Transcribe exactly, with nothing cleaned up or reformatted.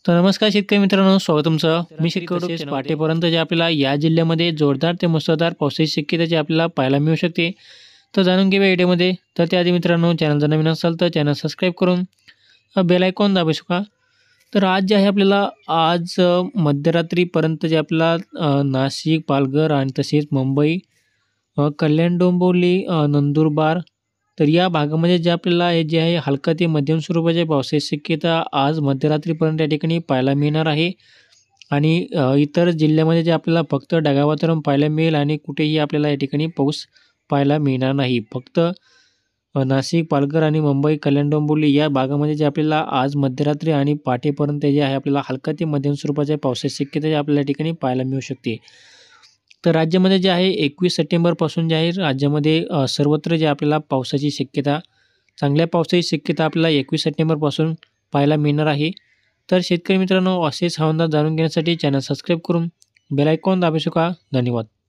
तर नमस्कार शेतकरी मित्रांनो, स्वागत तुमचं. मी शेतकरी पाटेपर्यंत जे आपल्याला या जिल्ह्यामध्ये जोरदार ते मुसळधार पावसाची शक्यता जी आपल्याला पाहायला मिळू शकते. तर जाणून घेऊया व्हिडिओमध्ये. तर त्याआधी मित्रांनो, चॅनल जर नवीन असाल तर चॅनल सबस्क्राईब करून बेल आयकॉन दाबू शका. तर आज जे आहे आपल्याला आज अ, मध्यरात्रीपर्यंत जे आपल्याला अ, नाशिक, पालघर आणि तसेच मुंबई, अ, कल्याण, डोंबिवली, अ, नंदुरबार तर या भागामध्ये जे आपल्याला हे जे आहे हलका ते मध्यम स्वरूपाच्या पावसाची शक्यता आज मध्यरात्रीपर्यंत या ठिकाणी पाहायला मिळणार आहे. आणि अ, इतर जिल्ह्यामध्ये जे आपल्याला फक्त ढगाळ वातावरण पाहायला मिळेल आणि कुठेही आपल्याला या ठिकाणी पाऊस पाहायला मिळणार नाही. फक्त अ, नाशिक, पालघर आणि मुंबई, कल्याण, डोंबिवली या भागामध्ये जे आपल्याला आज मध्यरात्री आणि पहाटेपर्यंत जे आहे आपल्याला हलका ते मध्यम स्वरूपाच्या पावसाची शक्यता जी आपल्याला या ठिकाणी पाहायला मिळू शकते. तर राज्यामध्ये जे आहे एकवीस सप्टेंबरपासून जे आहे राज्यामध्ये अ, सर्वत्र जे आपल्याला पावसाची शक्यता चांगल्या पावसाची शक्यता आपल्याला एकवीस सप्टेंबरपासून पाहायला मिळणार आहे. तर शेतकरी मित्रांनो, असेच हवामान जाणून घेण्यासाठी चॅनल सबस्क्राईब करून बेल आयकॉन दाबू शका. धन्यवाद.